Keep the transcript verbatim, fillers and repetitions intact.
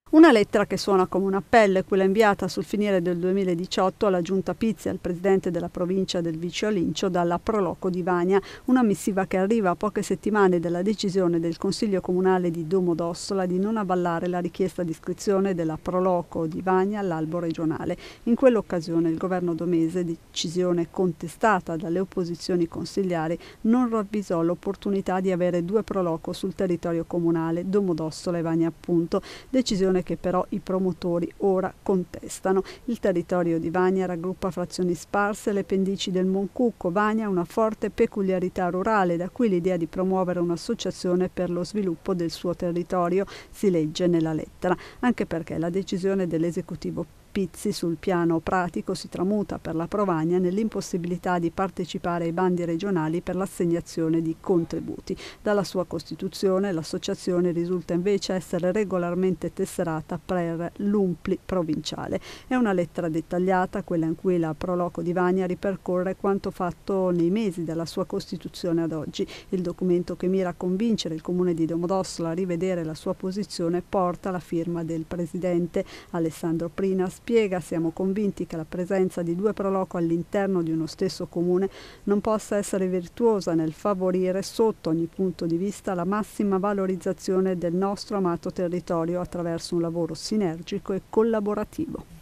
Una lettera che suona come un appello è quella inviata sul finire del duemiladiciotto alla Giunta Pizzi, al presidente della provincia del Vicio Lincio, dalla Proloco di Vania, una missiva che arriva a poche settimane dalla decisione del Consiglio Comunale di Domodossola di non avallare la richiesta di iscrizione della Proloco di Vania all'albo regionale. In quell'occasione il governo domese, decisione contestata dalle opposizioni consigliari, non ravvisò l'opportunità di avere due Proloco sul territorio comunale, Domodossola e Vania appunto, decisione che però i promotori ora contestano. Il territorio di Vania raggruppa frazioni sparse alle pendici del Moncucco. Vania ha una forte peculiarità rurale, da cui l'idea di promuovere un'associazione per lo sviluppo del suo territorio, si legge nella lettera, anche perché la decisione dell'esecutivo Pizzi sul piano pratico si tramuta per la Provagna nell'impossibilità di partecipare ai bandi regionali per l'assegnazione di contributi. Dalla sua costituzione l'associazione risulta invece essere regolarmente tesserata per l'U M P L I provinciale. È una lettera dettagliata, quella in cui la Proloco di Vania ripercorre quanto fatto nei mesi dalla sua costituzione ad oggi. Il documento, che mira a convincere il comune di Domodossola a rivedere la sua posizione, porta la firma del presidente Alessandro Prina. Spiega: siamo convinti che la presenza di due Proloco all'interno di uno stesso comune non possa essere virtuosa nel favorire sotto ogni punto di vista la massima valorizzazione del nostro amato territorio attraverso un lavoro sinergico e collaborativo.